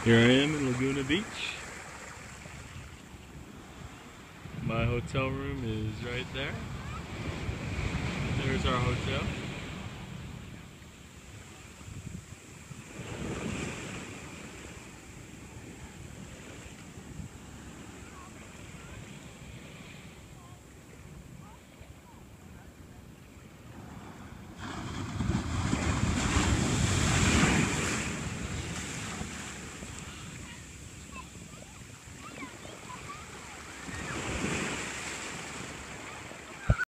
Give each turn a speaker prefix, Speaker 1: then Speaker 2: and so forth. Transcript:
Speaker 1: Here I am in Laguna Beach. My hotel room is right there. There's our hotel.